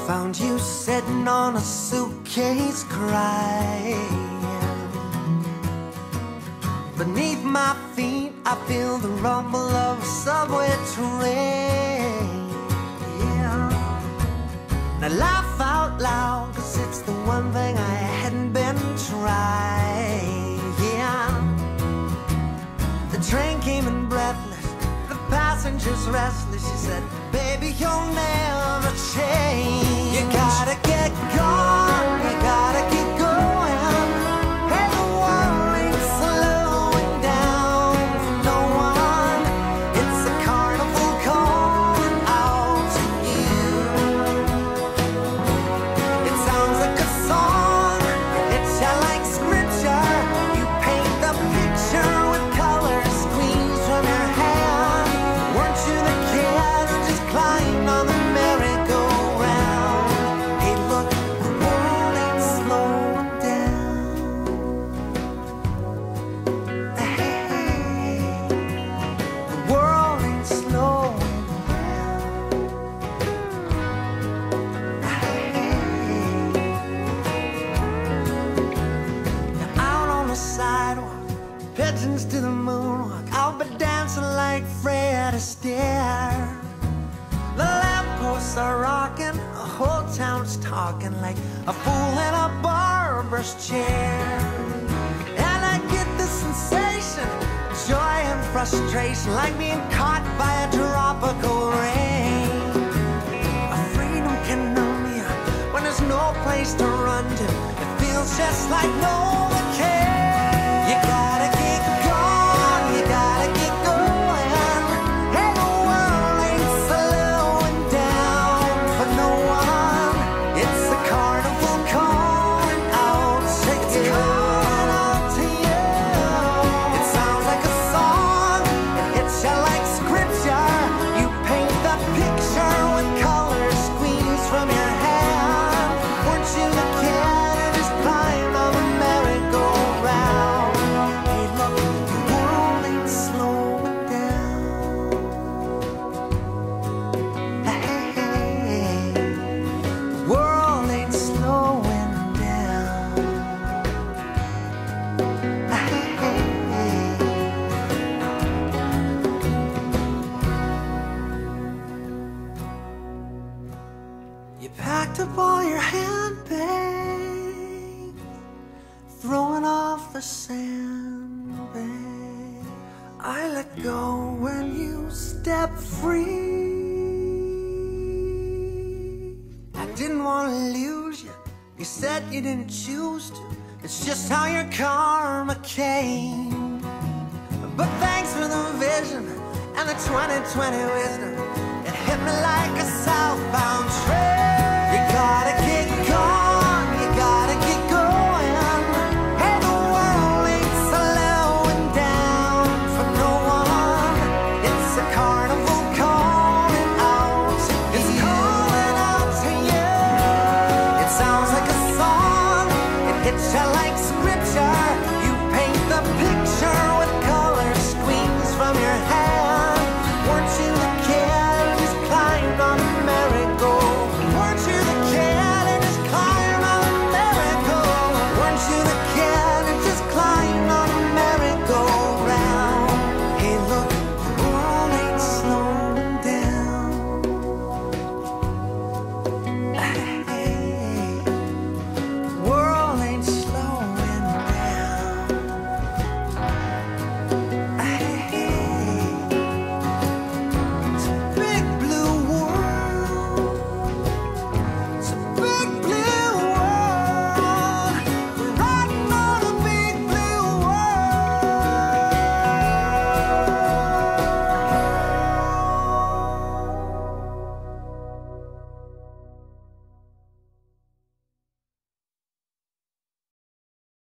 Found you sitting on a suitcase crying. Beneath my feet I feel the rumble of a subway train. Yeah. Now laugh out loud, 'cause it's the one thing I hadn't been trying. Yeah. The train came in breathless, the passengers restless. She said, baby, you'll never change. You gotta get gone, you gotta keep going. Hey, the world ain't slowing down for no one. It's a carnival calling out to you. It sounds like a song, it's like scripture. You paint the picture with colors squeezed from your hand. Weren't you the kid who just climbed on the merry-go-round? Hey, look, the world ain't slowing down. Hey, the world ain't slowing down. Now out on the sidewalk, pigeons to the moonwalk. I'll be dancing like Fred Astaire. The lampposts are rockin', the whole town's talking like a fool in a barber's chair. And I get the sensation, joy and frustration, like being caught by a tropical rain. A freedom can numb you when there's no place to run to. It feels just like no one cares. You gotta get gone, you gotta get going. Hey, the world ain't slowing down for no one. It's a carnival calling out to you. It sounds like a song, it hits you like scripture. You paint the picture with colors squeezed from your hand. Weren't you the kid who just climbed on the merry-go-round? Hey, look, the world ain't slowing down. Hey, the world ain't slowing down. You packed up all your handbags, throwing off the sandbag. I let go when you stepped free. I didn't want to lose you. You said you didn't choose to. It's just how your karma came. But thanks for the vision and the 20/20 wisdom. It hit me like a southbound train. You gotta get gone, you gotta get going. Hey, the world ain't slowing down for no one. It's a carnival calling out to you. It's calling out to you. It sounds like a song, it hits you like script.